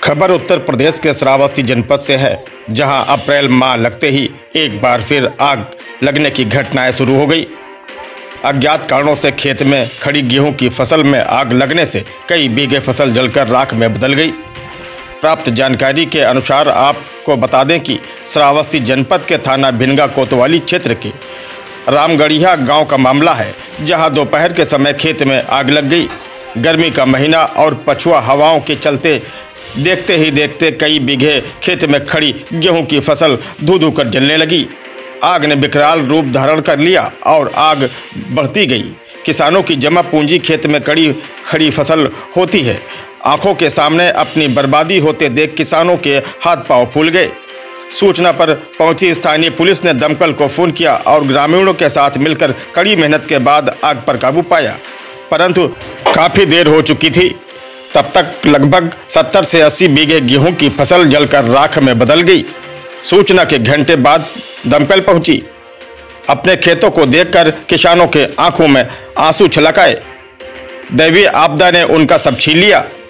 खबर उत्तर प्रदेश के श्रावस्ती जनपद से है, जहां अप्रैल माह लगते ही एक बार फिर आग लगने की घटनाएं शुरू हो गई। अज्ञात कारणों से खेत में खड़ी गेहूं की फसल में आग लगने से कई बीघे फसल जलकर राख में बदल गई। प्राप्त जानकारी के अनुसार आपको बता दें कि श्रावस्ती जनपद के थाना भिनगा कोतवाली क्षेत्र के रामगढ़िया गांव का मामला है, जहां दोपहर के समय खेत में आग लग गई। गर्मी का महीना और पछुआ हवाओं के चलते देखते ही देखते कई बीघे खेत में खड़ी गेहूं की फसल धू धू कर जलने लगी। आग ने विकराल रूप धारण कर लिया और आग बढ़ती गई। किसानों की जमा पूंजी खेत में खड़ी फसल होती है। आंखों के सामने अपनी बर्बादी होते देख किसानों के हाथ पांव फूल गए। सूचना पर पहुंची स्थानीय पुलिस ने दमकल को फोन किया और ग्रामीणों के साथ मिलकर कड़ी मेहनत के बाद आग पर काबू पाया, परंतु काफ़ी देर हो चुकी थी। तब तक लगभग 70 से 80 बीघे गेहूं की फसल जलकर राख में बदल गई। सूचना के घंटे बाद दमकल पहुंची। अपने खेतों को देखकर किसानों के आंखों में आंसू छलक आए। दैवीय आपदा ने उनका सब छीन लिया।